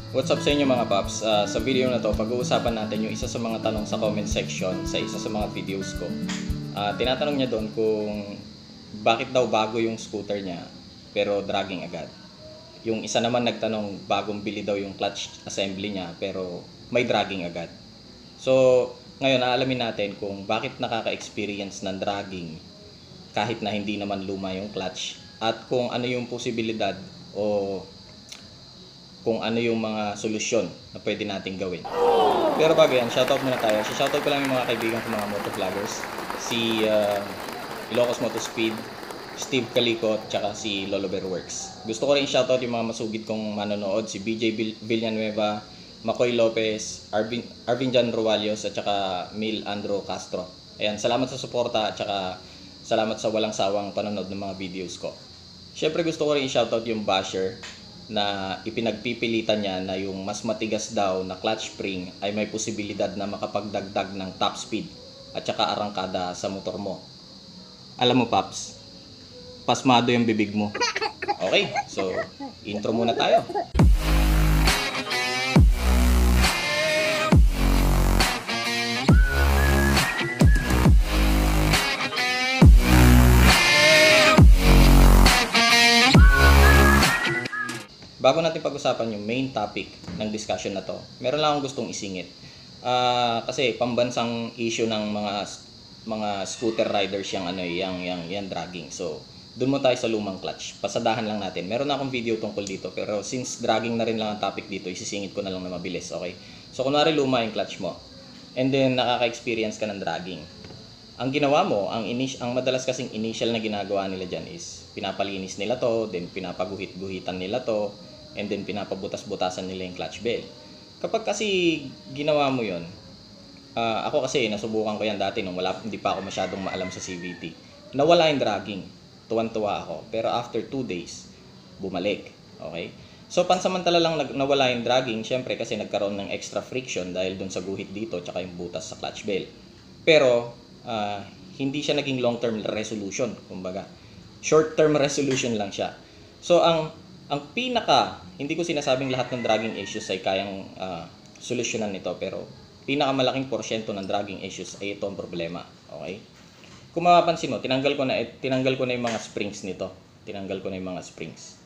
What's up sa inyo mga paps? Sa video na to, pag-uusapan natin yung isa sa mga tanong sa comment section sa isa sa mga videos ko. Tinatanong niya doon kung bakit daw bago yung scooter niya pero dragging agad. Yung isa naman nagtanong bagong bili daw yung clutch assembly niya pero may dragging agad. So, ngayon aalamin natin kung bakit nakaka-experience ng dragging kahit na hindi naman luma yung clutch at kung ano yung posibilidad o kung ano yung mga solusyon na pwede nating gawin. Pero bago yan, shoutout muna tayo. Shoutout ko lang yung mga kaibigan ko mga motovloggers. Si Ilocos Motospeed, Steve Calico, tsaka si Lolo Bear Works. Gusto ko rin shoutout yung mga masugid kong manonood. Si BJ Villanueva, Makoy Lopez, Arvin Jan Rualios, at tsaka Mil Andro Castro. Ayan, salamat sa suporta at tsaka salamat sa walang sawang panonood ng mga videos ko. Siyempre gusto ko rin i-shoutout yung basher na ipinagpipilitan niya na yung mas matigas daw na clutch spring ay may posibilidad na makapagdagdag ng top speed at saka arangkada sa motor mo. Alam mo Paps, pasmado yung bibig mo. Okay, so intro muna tayo. Bago natin pag-usapan yung main topic ng discussion na to, meron lang akong gustong isingit. Kasi pambansang issue ng mga scooter riders yung dragging. So, doon mo tayo sa lumang clutch. Pasadahan lang natin. Meron na akong video tungkol dito, pero since dragging na rin lang ang topic dito, isisingit ko na lang na mabilis, okay? So, kunwari luma yung clutch mo, and then nakaka-experience ka ng dragging. Ang ginawa mo, ang madalas kasing initial na ginagawa nila dyan is pinapalinis nila to, then pinapaguhit-guhitan nila to, and then pinapabutas-butasan nila yung clutch bell. Kapag kasi ginawa mo yon, ako kasi nasubukan ko yan dati nung hindi pa ako masyadong maalam sa CVT. Nawala yung dragging, tuwan-tuwa ako, pero after 2 days, bumalik. Okay? So pansamantala lang nawala yung dragging, syempre kasi nagkaroon ng extra friction dahil dun sa guhit dito, tsaka yung butas sa clutch bell. Pero hindi siya naging long-term resolution, kumbaga. Short-term resolution lang siya. So ang hindi ko sinasabing lahat ng dragging issues ay kayang solusyonan nito, pero pinakamalaking porsyento ng dragging issues ay ito ang problema. Okay? Kung mapapansin mo, tinanggal ko na yung mga springs nito. Tinanggal ko na yung mga springs.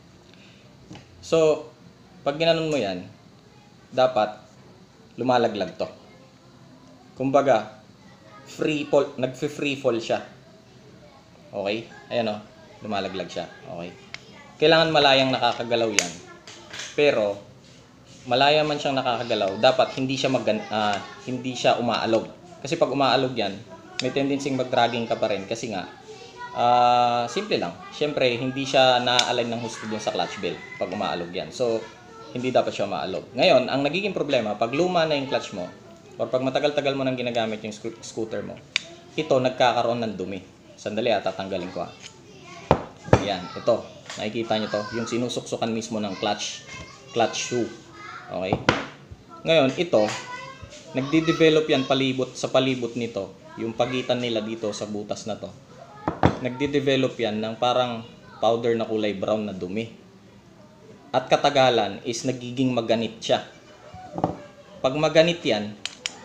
So, pag ginanon mo yan, dapat lumalaglag to. Kumbaga, nagfi-free fall siya. Okay? Ayan o, lumalaglag siya. Okay? Kailangan malayang nakakagalaw yan. Pero, malaya man siyang nakakagalaw, dapat hindi siya umaalog. Kasi pag umaalog yan, may tendency mag-dragging ka pa rin. Kasi nga, simple lang. Siyempre, hindi siya na-align ng husto dun sa clutch bell pag umaalog yan. So, hindi dapat siya umaalog. Ngayon, ang nagiging problema, pag luma na yung clutch mo, or pag matagal-tagal mo nang ginagamit yung scooter mo, ito nagkakaroon ng dumi. Sandali tatanggalin ko Ayan, ito. Nakikita nyo to, yung sinusuksukan mismo ng clutch shoe. Okay? Ngayon, ito, nagde-develop yan sa palibot nito, yung pagitan nila dito sa butas na to. Nagde-develop yan ng parang powder na kulay brown na dumi. At katagalan is nagiging maganit siya. Pag maganit yan,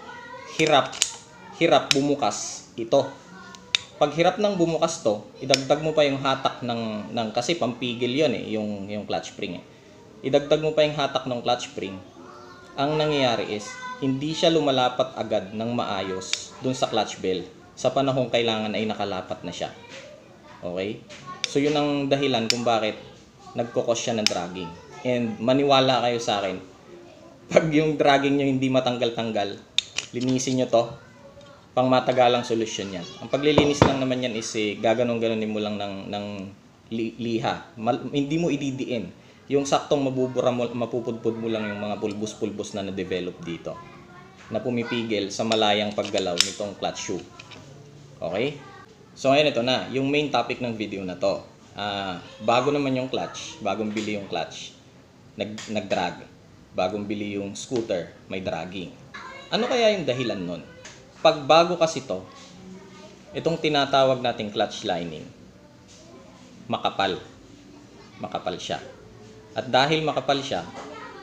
hirap bumukas ito. Pag hirap ng bumukas to, idagdag mo pa yung hatak ng kasi pampigil yon yung clutch spring Idagdag mo pa yung hatak ng clutch spring. Ang nangyayari is hindi siya lumalapat agad ng maayos dun sa clutch bell sa panahong kailangan ay nakalapat na siya. Okay? So yun ang dahilan kung bakit nagkokos siya ng dragging. And maniwala kayo sa akin, pag yung dragging nyo hindi matanggal-tanggal, linisin nyo to, pang matagalang solusyon yan. Ang paglilinis lang naman yan is gaganon-ganonin mo lang ng liha. Hindi mo ididiin. Yung saktong mapupudpud mo lang yung mga pulbos-pulbos na na-develop dito na pumipigil sa malayang paggalaw nitong clutch shoe. Okay? So ngayon ito na, yung main topic ng video na to. Bago naman yung clutch, bagong bili yung clutch, nag-drag. Bagong bili yung scooter, may dragging. Ano kaya yung dahilan nun? Pag bago kasi to, itong tinatawag nating clutch lining, makapal siya. At dahil makapal siya,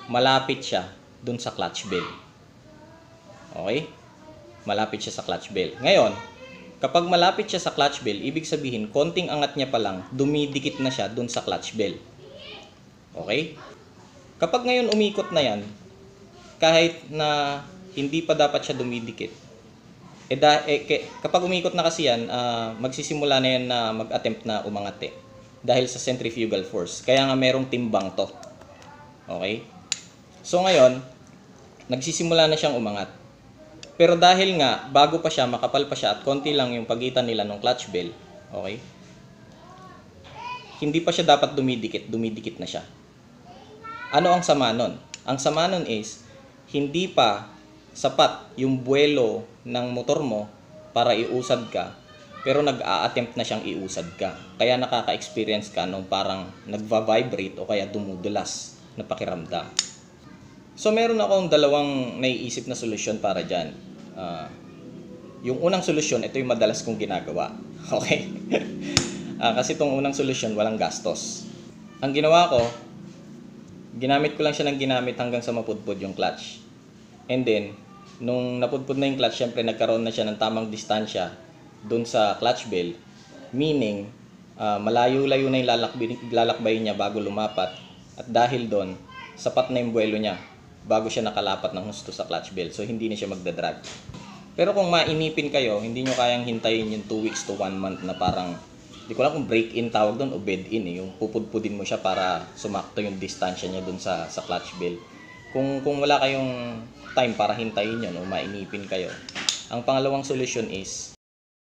malapit siya dun sa clutch bell. Okay? Malapit siya sa clutch bell. Ngayon, kapag malapit siya sa clutch bell, ibig sabihin, konting angat niya pa lang, dumidikit na siya dun sa clutch bell. Okay? Kapag ngayon umikot na yan, kahit na hindi pa dapat siya dumidikit, kapag umikot na kasi yan, magsisimula na yan na mag-attempt na umangat dahil sa centrifugal force. Kaya nga merong timbang to. Okay? So ngayon, nagsisimula na siyang umangat. Pero dahil nga, bago pa siya, makapal pa siya at konti lang yung pagitan nila ng clutch bell, okay? Hindi pa siya dapat dumidikit na siya. Ano ang sama nun? Ang sama nun is, hindi pa sapat yung buwelo ng motor mo para iusad ka, pero nag-a-attempt na siyang iusad ka. Kaya nakaka-experience ka nung parang nagva-vibrate o kaya dumudulas na pakiramdam. So meron akong dalawang naiisip na solusyon para dyan. Yung unang solusyon, ito yung madalas kong ginagawa. Okay? Kasi itong unang solusyon, walang gastos. Ang ginawa ko, ginamit ko lang siya ng ginamit hanggang sa mapudpud yung clutch. And then, nung napudpud na yung clutch, syempre nagkaroon na siya ng tamang distansya dun sa clutch bell. Meaning, malayo-layo na yung lalakbayin niya bago lumapat. At dahil doon, sapat na yung buwelo niya bago siya nakalapat ng husto sa clutch bell. So, hindi na siya magdadrag. Pero kung mainipin kayo, hindi nyo kayang hintayin yung 2 weeks to 1 month na parang, di ko lang kung break-in tawag doon o bed-in. Yung pupudpudin mo siya para sumakto yung distansya niya doon sa clutch bell. Kung wala kayong time para hintayin yun o mainipin kayo, ang pangalawang solusyon is,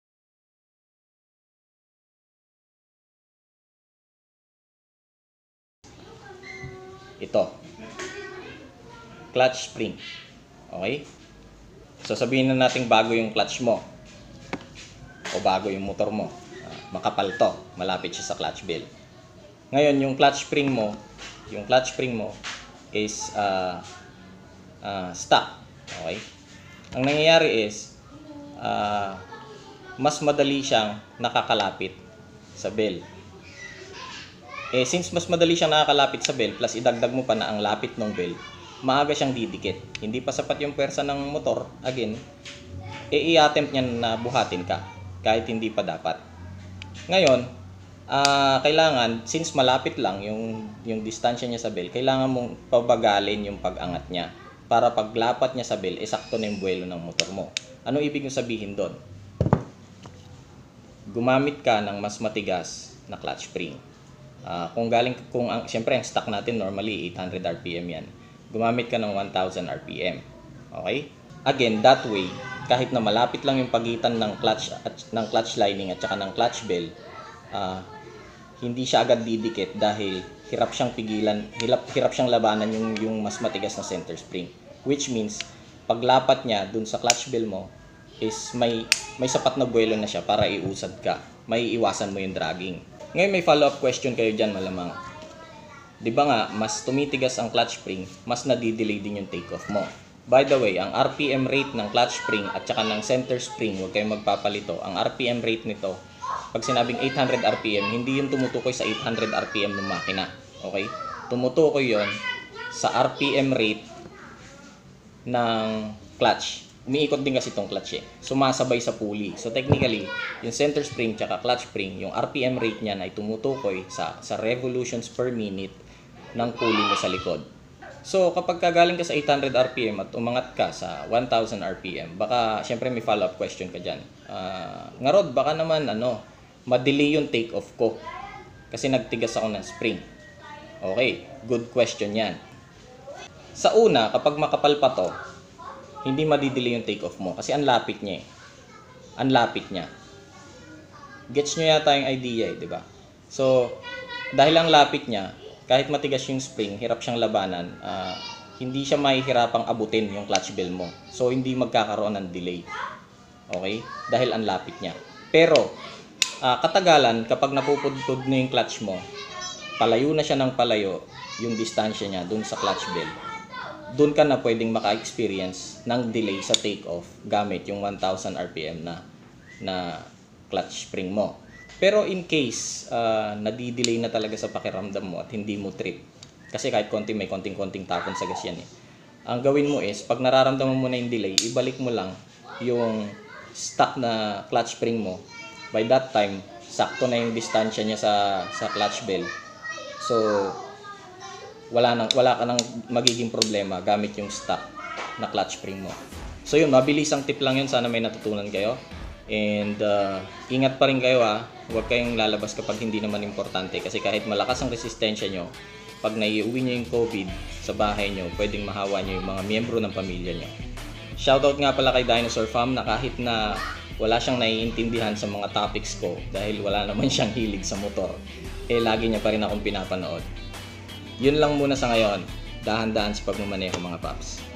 ito. Clutch spring. Okay? So sabihin na natin bago yung clutch mo o bago yung motor mo. Makapal to, malapit siya sa clutch bell. Ngayon yung clutch spring mo is stuck. Okay? Ang nangyayari is mas madali siyang nakakalapit sa bell. Since mas madali siyang nakakalapit sa bell, plus idagdag mo pa na ang lapit ng bell, maaga siyang didikit. Hindi pa sapat yung pwersa ng motor, again, i-attempt niya na buhatin ka, kahit hindi pa dapat. Ngayon, kailangan, since malapit lang yung distansya niya sa bell, kailangan mong pabagalin yung pag-angat niya, para paglapat niya sa bell, sakto na yung buwelo ng motor mo. Ano ibig yung sabihin doon? Gumamit ka ng mas matigas na clutch spring. Siyempre ang stock natin normally 800 RPM yan. Gumamit ka ng 1000 RPM. Okay? Again, that way, kahit na malapit lang yung pagitan ng clutch lining at saka ng clutch bell, hindi siya agad didikit dahil hirap siyang labanan yung mas matigas na center spring. Which means, paglapat niya dun sa clutch bell mo is may sapat na buwelo na siya para iusad ka. May iwasan mo yung dragging. Ngayon may follow-up question kayo dyan malamang. Di ba nga, mas tumitigas ang clutch spring, mas nadidelay din yung take-off mo. By the way, ang RPM rate ng clutch spring at saka ng center spring, huwag kayong magpapalito. Ang RPM rate nito, pag sinabing 800 RPM, hindi yun tumutukoy sa 800 RPM ng makina. Okay? Tumutukoy yon sa RPM rate ng clutch. Umiikot din kasi itong clutch sumasabay sa pulley. So technically, yung center spring tsaka clutch spring, yung RPM rate niyan ay tumutukoy sa revolutions per minute ng pulley mo sa likod. So kapag kagaling ka sa 800 RPM at umangat ka sa 1000 RPM, baka syempre may follow-up question ka dyan. Nga Rod, baka naman ma-delay yung take off ko kasi nagtigas ako ng spring. Okay, good question yan. Sa una, kapag makapal pa to, hindi madidelay yung take off mo kasi ang lapit niya Ang lapit niya. Gets nyo yata yung idea di ba? So, dahil ang lapit niya, kahit matigas yung spring, hirap siyang labanan, hindi siya mahihirapang abutin yung clutch bell mo. So, hindi magkakaroon ng delay. Okay? Dahil ang lapit niya. Pero, katagalan, kapag napupudpud na yung clutch mo, palayo na siya ng palayo yung distansya niya dun sa clutch bell. Doon ka na pwedeng maka-experience ng delay sa take-off gamit yung 1000 RPM na clutch spring mo. Pero in case nadidelay na talaga sa pakiramdam mo at hindi mo trip, Kasi kahit konti, may konting-konting tapon sa gas yan eh. Ang gawin mo is, pag nararamdaman mo na yung delay, ibalik mo lang yung stock na clutch spring mo. By that time, sakto na yung distansya niya sa clutch bell. So, wala ka nang magiging problema gamit yung stock na clutch spring mo. So yun, mabilisang tip lang yun. Sana may natutunan kayo. And ingat pa rin kayo Huwag kayong lalabas kapag hindi naman importante. Kasi kahit malakas ang resistensya nyo, pag naiuwi nyo yung COVID sa bahay nyo, pwedeng mahawa nyo yung mga miyembro ng pamilya nyo. Shoutout nga pala kay Dinosaur Fam na kahit na wala siyang naiintindihan sa mga topics ko dahil wala naman siyang hilig sa motor, lagi niya pa rin akong pinapanood. Yun lang muna sa ngayon. Dahan-dahan sa pagmamaneho mga paps.